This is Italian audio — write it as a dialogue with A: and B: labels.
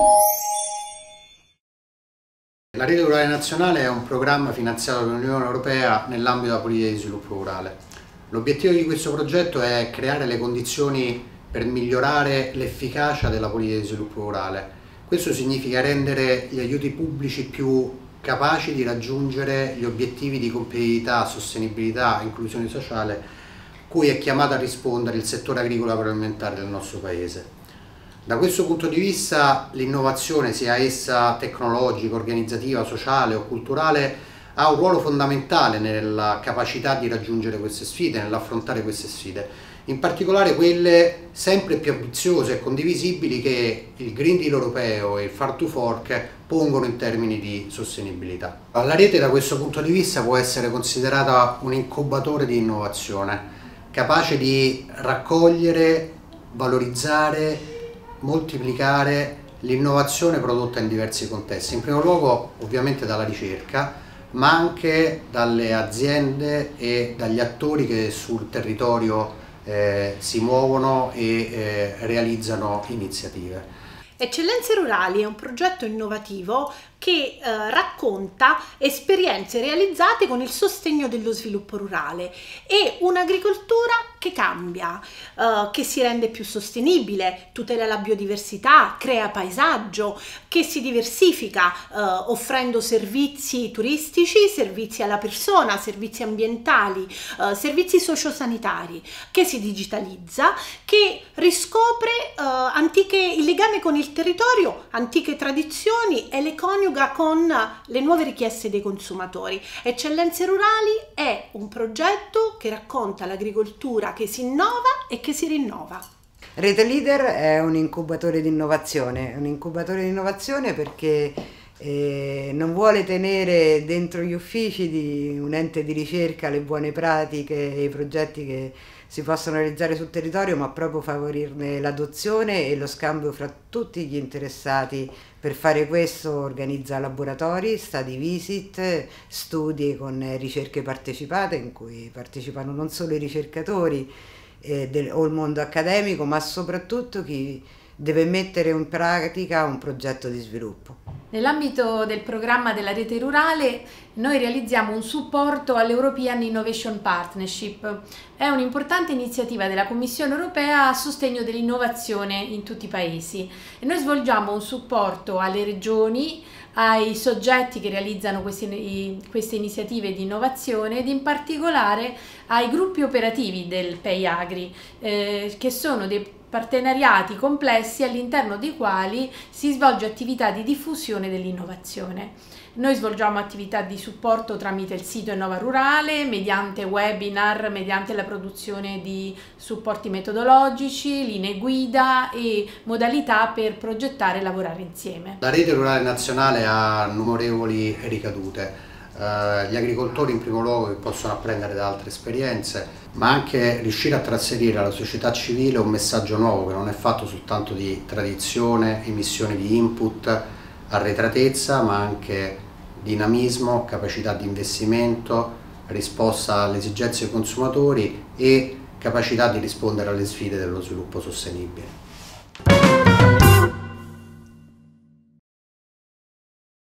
A: La Rete Rurale Nazionale è un programma finanziato dall'Unione Europea nell'ambito della politica di sviluppo rurale. L'obiettivo di questo progetto è creare le condizioni per migliorare l'efficacia della politica di sviluppo rurale. Questo significa rendere gli aiuti pubblici più capaci di raggiungere gli obiettivi di competitività, sostenibilità e inclusione sociale cui è chiamato a rispondere il settore agricolo agroalimentare del nostro Paese. Da questo punto di vista l'innovazione, sia essa tecnologica, organizzativa, sociale o culturale, ha un ruolo fondamentale nella capacità di raggiungere queste sfide, nell'affrontare queste sfide, in particolare quelle sempre più ambiziose e condivisibili che il Green Deal europeo e il Farm to Fork pongono in termini di sostenibilità. La rete da questo punto di vista può essere considerata un incubatore di innovazione, capace di raccogliere, valorizzare, moltiplicare l'innovazione prodotta in diversi contesti, in primo luogo ovviamente dalla ricerca, ma anche dalle aziende e dagli attori che sul territorio si muovono e realizzano iniziative.
B: Eccellenze Rurali è un progetto innovativo che racconta esperienze realizzate con il sostegno dello sviluppo rurale e un'agricoltura che cambia, che si rende più sostenibile, tutela la biodiversità, crea paesaggio, che si diversifica offrendo servizi turistici, servizi alla persona, servizi ambientali, servizi sociosanitari, che si digitalizza, che riscopre il legame con il territorio, antiche tradizioni e le coniuga con le nuove richieste dei consumatori. Eccellenze Rurali è un progetto che racconta l'agricoltura che si innova e che si rinnova.
C: Rete Leader è un incubatore di innovazione perché non vuole tenere dentro gli uffici di un ente di ricerca le buone pratiche e i progetti che si possono realizzare sul territorio, ma proprio favorirne l'adozione e lo scambio fra tutti gli interessati. Per fare questo organizza laboratori, study visit, studi con ricerche partecipate in cui partecipano non solo i ricercatori o il mondo accademico, ma soprattutto chi deve mettere in pratica un progetto di sviluppo.
D: Nell'ambito del programma della Rete Rurale noi realizziamo un supporto all'European Innovation Partnership. È un'importante iniziativa della Commissione Europea a sostegno dell'innovazione in tutti i paesi e noi svolgiamo un supporto alle regioni, ai soggetti che realizzano queste iniziative di innovazione ed in particolare ai gruppi operativi del PEI-Agri, che sono dei partenariati complessi all'interno dei quali si svolge attività di diffusione dell'innovazione. Noi svolgiamo attività di supporto tramite il sito Innova Rurale, mediante webinar, mediante la produzione di supporti metodologici, linee guida e modalità per progettare e lavorare insieme.
A: La Rete Rurale Nazionale ha numerevoli ricadute. Gli agricoltori in primo luogo che possono apprendere da altre esperienze, ma anche riuscire a trasferire alla società civile un messaggio nuovo che non è fatto soltanto di tradizione, emissione di input, arretratezza, ma anche dinamismo, capacità di investimento, risposta alle esigenze dei consumatori e capacità di rispondere alle sfide dello sviluppo sostenibile.